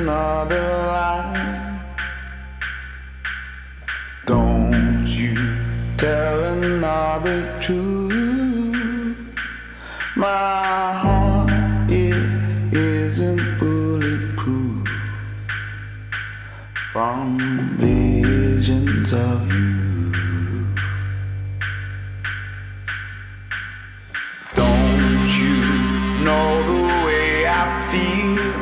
another lie. Don't you tell another truth. My heart, it isn't bulletproof from visions of you. Don't you know the way I feel?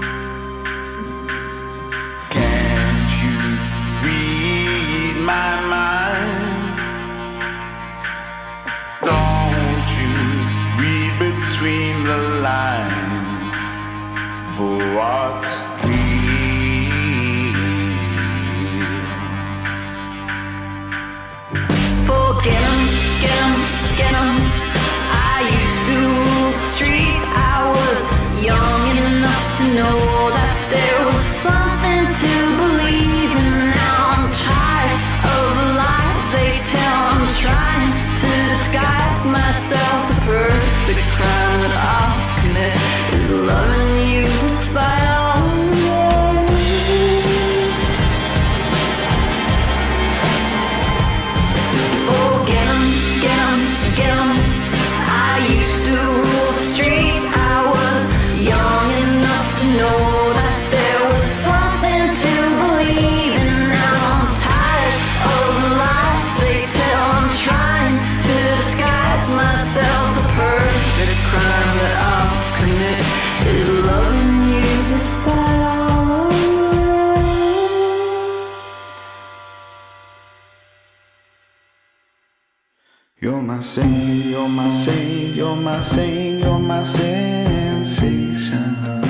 Can't you read my mind? Don't you read between the lines for what's real? Forget 'em, get 'em, get 'em. I used to rule the streets. I was young enough to know that there was something to believe in. Now I'm tired of the lies they tell. I'm trying to disguise myself. The perfect crime that I'll commit is loving you despite all of it. Forget 'em, get 'em, get 'em. I used to rule the streets. I was young enough to know that there was something to believe in. Now I'm tired of the lies they tell. I'm trying to disguise myself. The perfect crime that I'll commit is loving you despite all of it. You're my saint, you're my saint, you're my saint, you're my sensation.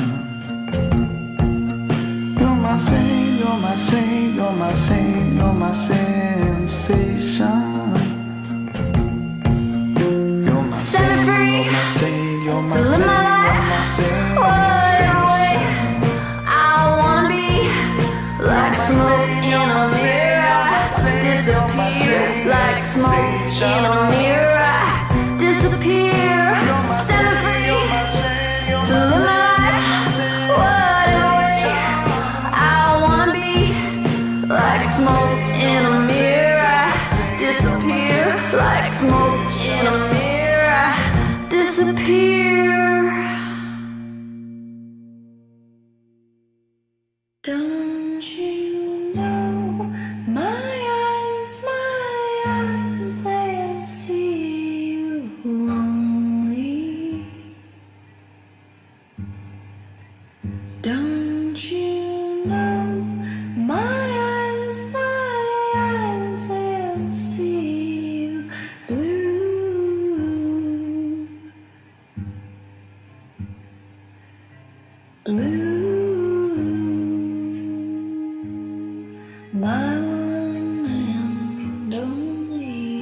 You're my saint, you're my saint, you're my saint, you're my sensation. You're my Set me free you're my saint, you're my to live saint, my life. What a way. I wanna be like smoke in a mirror. Disappear like smoke in a mirror. Disappear. Set me free to live my life. What a way. I wanna be like smoke in a mirror. Disappear like smoke in a mirror. Disappear. Don't you know my eyes, they'll see you only. Don't you know my eyes, they'll see you blue. Blue. My one and only.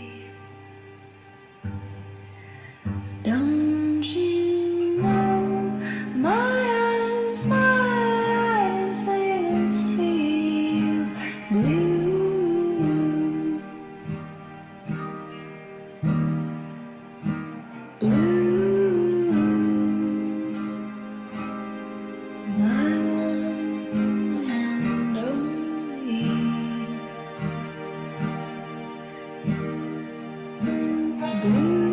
Don't you know my eyes, they'll see you blue. Blue. My one and only. Blue.